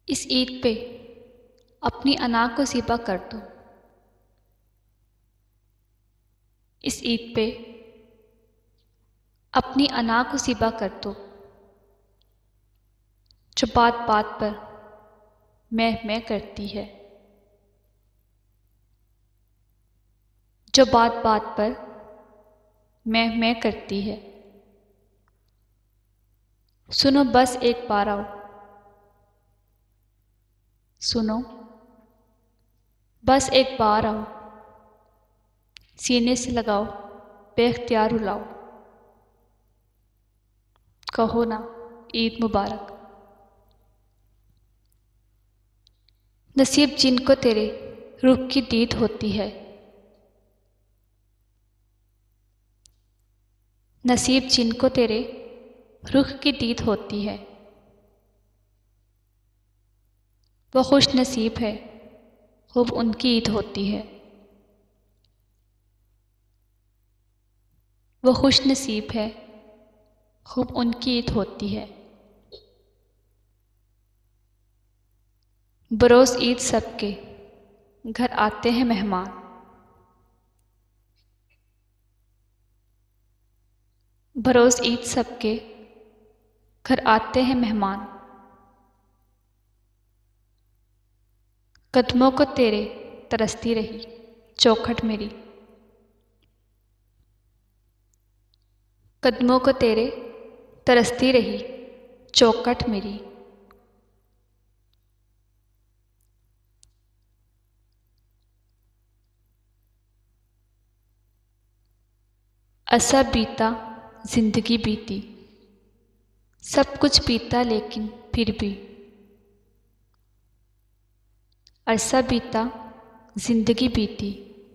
इस ईद पे अपनी अना को ज़िबा कर दो। इस ईद पे अपनी अना को ज़िबा कर दो, जो बात बात पर मैं करती है, जो बात बात पर मैं करती है। सुनो बस एक बार आओ, सुनो बस एक बार आओ, सीने से लगाओ बेख्तियार रुलाओ, कहो ना ईद मुबारक। नसीब जिनको तेरे रुख की दीद होती है, नसीब जिनको तेरे रुख की दीद होती है, वो खुश नसीब है खूब उनकी ईद होती है। वो खुश नसीब है खूब उनकी ईद होती है। बरोज़ ईद सबके घर आते हैं मेहमान, बरोज़ ईद सबके घर आते हैं मेहमान। कदमों को तेरे तरसती रही चौखट मेरी, कदमों को तेरे तरसती रही चौखट मेरी। अरसा बीता जिंदगी बीती, सब कुछ बीता लेकिन फिर भी। अरसा बीता जिंदगी बीती,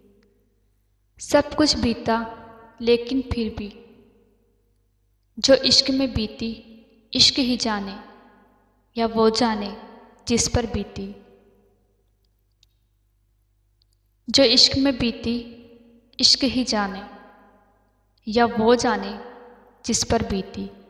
सब कुछ बीता लेकिन फिर भी। जो इश्क में बीती इश्क ही जाने, या वो जाने जिस पर बीती। जो इश्क में बीती इश्क ही जाने, या वो जाने जिस पर बीती।